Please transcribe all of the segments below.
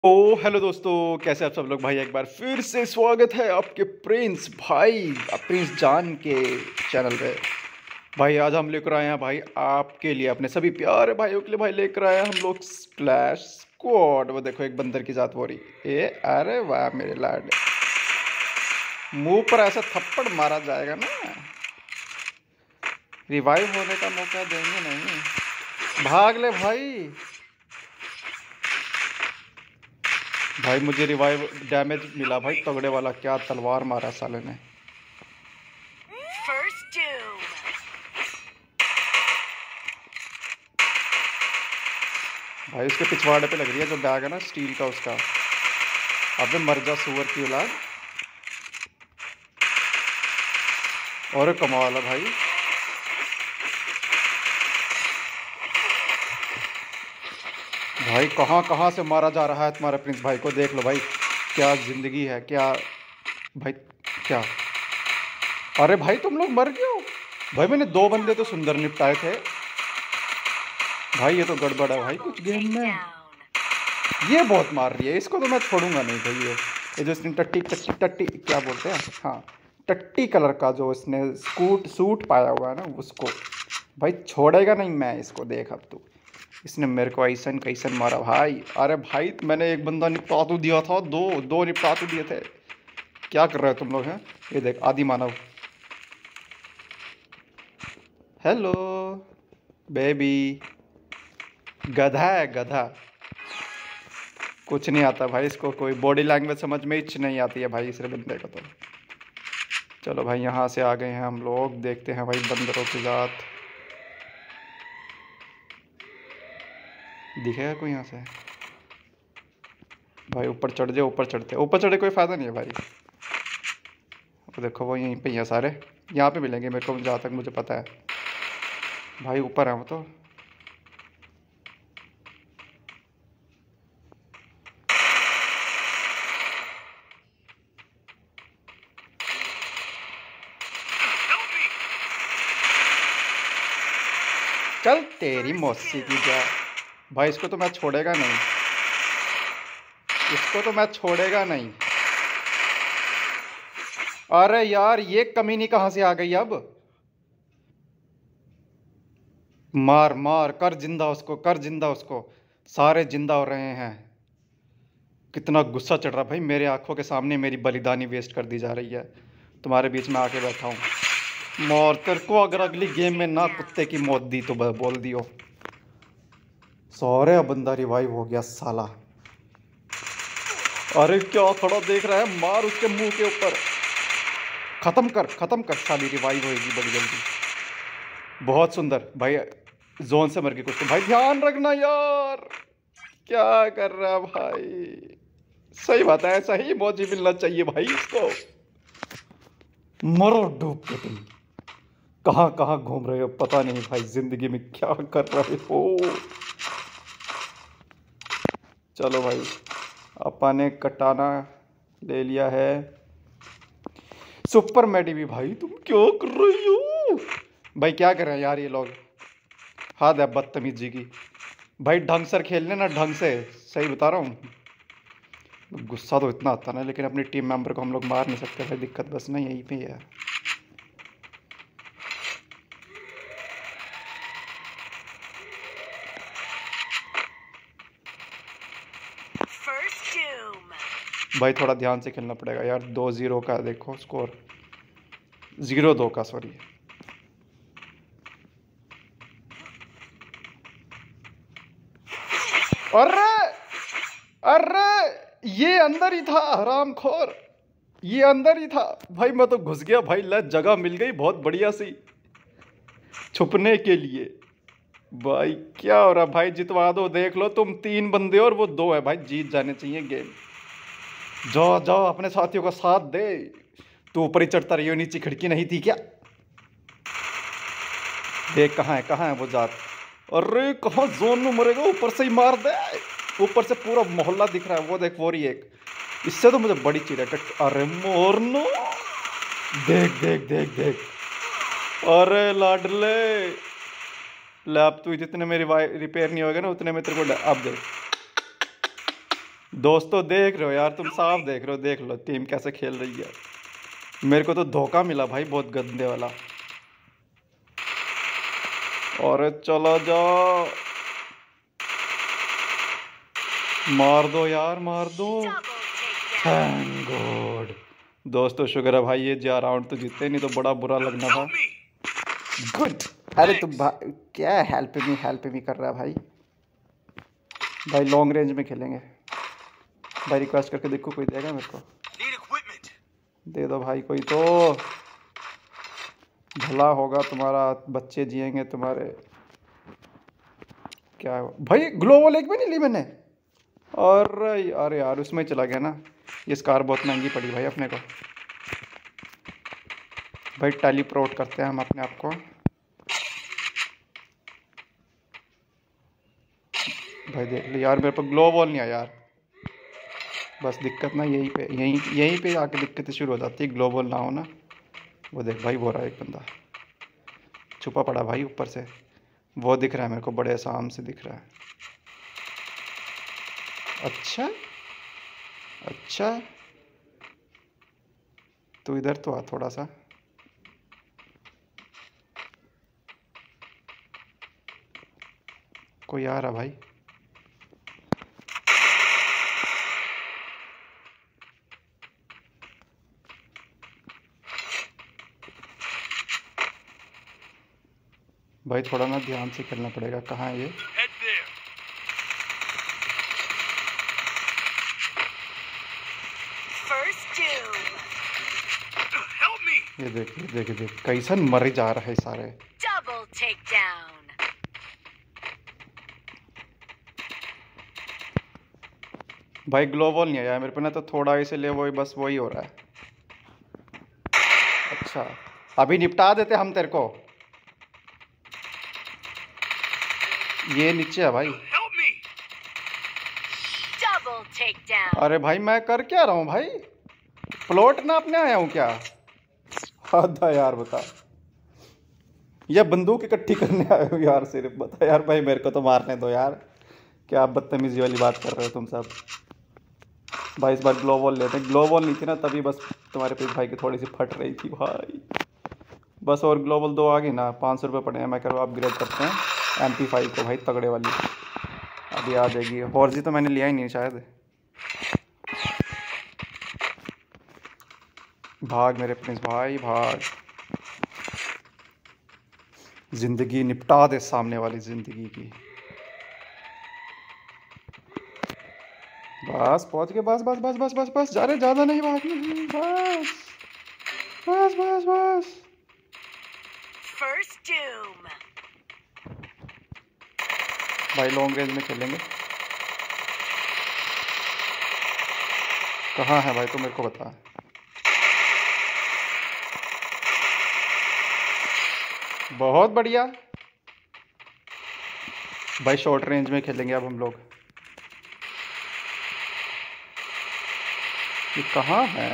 ओ hello दोस्तों, कैसे आप सब लोग भाई। एक बार फिर से स्वागत है आपके प्रिंस भाई, प्रिंस जान के चैनल पे। भाई आज हम लेकर आए हैं भाई आपके लिए, अपने सभी प्यारे भाइयों के लिए भाई लेकर आए हैं हम लोग स्प्लैश स्क्वाड। वो देखो एक बंदर की जात हो रही। ए अरे वाह मेरे लाड, मुंह पर ऐसा थप्पड़ मारा जाएगा ना, रिवाइव होने का मौका देंगे नहीं। भाग ले भाई। भाई मुझे रिवाइव डैमेज मिला भाई तगड़े वाला, क्या तलवार मारा साले ने। भाई उसके पिछवाड़े पे लग रही है जो बैग है ना स्टील का उसका। अबे मर जा सुअर की औलाद। और कमाल है भाई। भाई कहाँ कहाँ से मारा जा रहा है तुम्हारे प्रिंस भाई को, देख लो भाई। क्या जिंदगी है क्या भाई, क्या। अरे भाई तुम लोग मर गए हो भाई। मैंने दो बंदे तो सुंदर निपटाए थे भाई। ये तो गड़बड़ है भाई कुछ गेम में। ये बहुत मार रही है, इसको तो मैं छोड़ूंगा नहीं भाई। ये जो इसने टट्टी टट्टी टट्टी क्या बोलते हैं, हाँ टट्टी कलर का जो इसने सूट पाया हुआ है ना उसको, भाई छोड़ेगा नहीं मैं इसको। देख अब तू, इसने मेरे को ऐसन कैसन मारा भाई। अरे भाई मैंने एक बंदा निपटा तो दिया था, दो दो निपटा तो दिए थे। क्या कर रहे हो तुम लोग हैं। ये देख आदि मानव। Hello baby. गधा है गधा, कुछ नहीं आता भाई इसको, कोई बॉडी लैंग्वेज समझ में ही नहीं आती है भाई इस बंदे को तो। चलो भाई यहाँ से आ गए हैं हम लोग, देखते हैं भाई बंदरों की जात। दिखेगा कोई यहाँ से भाई। ऊपर चढ़ जाओ, ऊपर चढ़ते, ऊपर चढ़े कोई फ़ायदा नहीं है भाई। वो देखो वो यहीं पे ही है सारे, यहाँ पे मिलेंगे मेरे को जहाँ तक मुझे पता है भाई। ऊपर है वो तो। चल तेरी मौसी की जा भाई। इसको तो मैं छोड़ेगा नहीं, इसको तो मैं छोड़ेगा नहीं। अरे यार ये कमीनी कहाँ से आ गई अब। मार मार कर जिंदा उसको, कर जिंदा उसको। सारे जिंदा हो रहे हैं। कितना गुस्सा चढ़ रहा भाई, मेरे आंखों के सामने मेरी बलिदानी वेस्ट कर दी जा रही है। तुम्हारे बीच में आके बैठा हूँ। मौर तेरे को अगर अगली गेम में ना कुत्ते की मौत दी तो बोल दियो। सारे बंदा रिवाइव हो गया साला। अरे क्या खड़ा देख रहा है, मार उसके मुंह के ऊपर। खत्म कर साली, रिवाइव होएगी बड़ी जल्दी। बहुत सुंदर भाई, जोन से मर गई कुछ तो। भाई ध्यान रखना यार, क्या कर रहा भाई। सही बात है, ऐसा ही मौजी मिलना चाहिए भाई इसको। मरो डूब के तुम। कहाँ कहाँ घूम रहे हो पता नहीं भाई, जिंदगी में क्या कर रहे हो। चलो भाई अपन ने कटाना ले लिया है। सुपर मैडी भी भाई, तुम क्या कर रही हो भाई। क्या कर रहे हैं यार ये लोग, हाथ है बदतमीजी की भाई। ढंग से खेलने ना, ढंग से, सही बता रहा हूँ। गुस्सा तो इतना आता ना, लेकिन अपनी टीम मेंबर को हम लोग मार नहीं सकते भाई। दिक्कत बस ना यहीं पे है। भाई थोड़ा ध्यान से खेलना पड़ेगा यार। 2-0 का देखो स्कोर, 0-2 का सॉरी। अरे अरे ये अंदर ही था हरामखोर, ये अंदर ही था भाई। मैं तो घुस गया भाई, ले जगह मिल गई बहुत बढ़िया सी छुपने के लिए। भाई क्या हो रहा भाई, जितवा दो। देख लो तुम 3 बंदे और वो 2 है भाई, जीत जाने चाहिए गेम। जाओ जाओ अपने साथियों का साथ दे। तू ऊपर ही चढ़ता रही हो, नीचे खिड़की नहीं थी क्या। देख कहाँ है वो जात। अरे कहाँ जोन में मरेगा, ऊपर से ही मार दे। ऊपर से पूरा मोहल्ला दिख रहा है। वो देख वो रही एक, इससे तो मुझे बड़ी चीज है। अरे मोरनो, देख देख देख देख। अरे लाडले, लैब तू जितने में रिपेयर नहीं होगा ना उतने में तेरे को अब देख। दोस्तों देख रहे हो यार, तुम साफ देख रहे हो, देख लो टीम कैसे खेल रही है। मेरे को तो धोखा मिला भाई, बहुत गंदे वाला। और चलो जाओ, मार दो यार, मार दो। Thank God. दोस्तों शुक्र है भाई, ये जा राउंड तो जीते, नहीं तो बड़ा बुरा लगना था। गुड। अरे तुम क्या हेल्प मी कर रहा है भाई। भाई लॉन्ग रेंज में खेलेंगे भाई, रिक्वेस्ट करके देखो कोई देगा मेरे को। दे दो भाई कोई तो, भला होगा तुम्हारा, बच्चे जिएंगे तुम्हारे। क्या है भाई, ग्लोबल एक भी नहीं ली मैंने। और अरे यार उसमें चला गया ना। ये स्कार बहुत महंगी पड़ी भाई अपने को। भाई टेलीपोर्ट करते हैं हम अपने आप को। भाई देख लो यार, मेरे पर ग्लोबल नहीं आया यार। बस दिक्कत ना यहीं पे आके दिक्कतें शुरू हो जाती है, ग्लोबल ना हो ना। वो देख भाई, वो रहा एक बंदा छुपा पड़ा भाई ऊपर से, वो दिख रहा है मेरे को, बड़े आसाम से दिख रहा है। अच्छा अच्छा, तू इधर तो आ थोड़ा सा। कोई आ रहा भाई। भाई थोड़ा ना ध्यान से खेलना पड़ेगा। कहाँ है ये? ये देख कैसन मर जा रहा है सारे। भाई ग्लोबल नहीं आया मेरे पे ना, तो थोड़ा इसीलिए वही बस वही हो रहा है। अच्छा अभी निपटा देते हम तेरे को। ये नीचे है भाई। अरे भाई मैं कर क्या रहा हूँ भाई, प्लॉट नापने आया हूँ क्या? आधा यार बता, या बंदूक इकट्ठी करने आए हो यार सिर्फ? बता यार भाई, मेरे को तो मारने दो यार। क्या बदतमीजी वाली बात कर रहे हो तुम सब। भाई इस बार ग्लोबल लेते हैं। ग्लोबल नहीं थी ना तभी बस तुम्हारे पे भाई की थोड़ी सी फट रही थी भाई। बस और ग्लोबल 2 आ गई ना, 500 रुपये पड़े हैं। मैं कह रहा हूँ अपग्रेड करते हैं MP5 को भाई, तगड़े वाली अभी आ जाएगी। हॉर्जी तो मैंने लिया ही नहीं शायद। भाग मेरे प्रिंस भाई भाग, जिंदगी निपटा दे सामने वाली जिंदगी की। बस पहुंच गए, बस बस बस बस बस बस, जा रहे, ज्यादा नहीं भागना, बस बस बस बस। भाई लॉन्ग रेंज में खेलेंगे। कहाँ है भाई, तो मेरे को बता। बहुत बढ़िया भाई, शॉर्ट रेंज में खेलेंगे अब हम लोग। ये कहाँ है?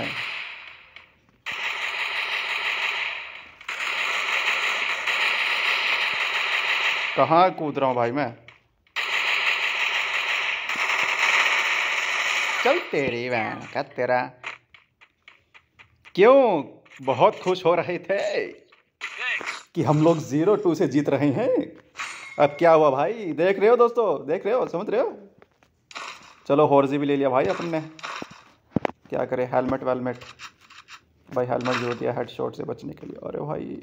कहाँ कूद रहा हूँ भाई मैं? चल तेरी बहन का तेरा। क्यों बहुत खुश हो रहे थे कि हम लोग 0-2 से जीत रहे हैं? अब क्या हुआ भाई, देख रहे हो दोस्तों, देख रहे हो, समझ रहे हो? चलो हॉर्जी भी ले लिया भाई अपन ने। क्या करें, हेलमेट वेलमेट भाई, हेलमेट जो दिया हेडशॉट से बचने के लिए। अरे भाई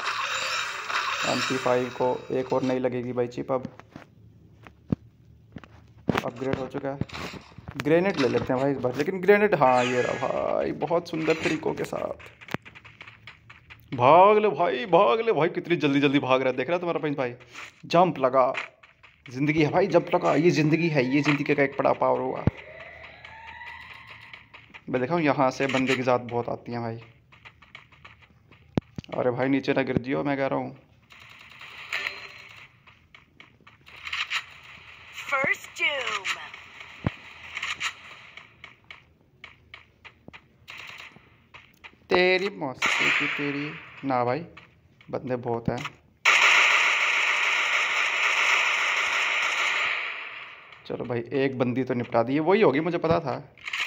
MP5 को एक और नहीं लगेगी भाई चिप। अब अपग्रेड हो चुका है। ग्रेनेड ले लेते हैं भाई इस बार, लेकिन ग्रेनेड, हाँ ये रहा भाई, बहुत सुंदर तरीकों के साथ। भाग ले भाई, भाग ले भाई, कितनी जल्दी जल्दी भाग रहा है, देख रहा है तुम्हारा प्रिंस भाई? जंप लगा, जिंदगी है भाई, जंप लगा, ये जिंदगी है, ये जिंदगी का एक बड़ा पावर हुआ। मैं देखा हूँ यहाँ से बंदे की ज़ात बहुत आती हैं भाई। अरे भाई नीचे ना गिर जियो, मैं कह रहा हूँ। तेरी मौसी की तेरी ना भाई, बंदे बहुत हैं। चलो भाई एक बंदी तो निपटा दी है, वही होगी मुझे पता था।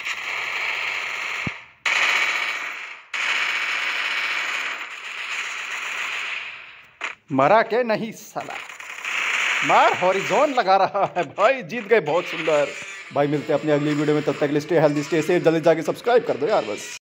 मरा के नहीं साला, मार हॉरिजॉन लगा रहा है भाई। जीत गए, बहुत सुंदर भाई। मिलते हैं अपनी अगली वीडियो में, तब तक के लिए स्टे हेल्दी स्टे सेफ। जल्दी जाके सब्सक्राइब कर दो यार बस।